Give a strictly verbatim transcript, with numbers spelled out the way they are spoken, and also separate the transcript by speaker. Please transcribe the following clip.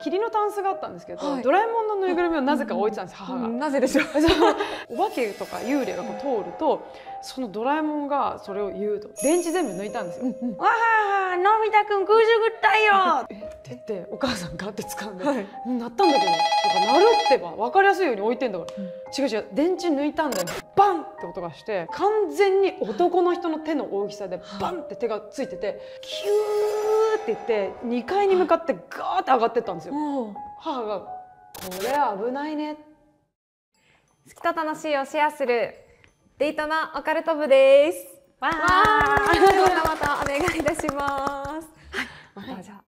Speaker 1: 霧のタンスがあったんですけど、
Speaker 2: はい、
Speaker 1: ドラえもんのぬいぐるみをなぜか置いてたんです、母が。
Speaker 2: なぜでしょう。
Speaker 1: お化けとか幽霊がこう通ると、そのドラえもんがそれを言うと、電池全部抜いたんですよ。うんうん、わあ、のび太くん空中ぐったいよえって言って、お母さんガって掴んで、はい、鳴ったんだけど、だから鳴るってば分かりやすいように置いてんだから、うん、違う違う、電池抜いたんだよ。バンって音がして、完全に男の人の手の大きさでバンって手がついてて、キューって言ってにかいに向かってガーって上がってったんですよ。母がこれ危ないね。
Speaker 2: 好きと楽しいをシェアするデイトナオカルト部です。わー、またまたお願いいたします。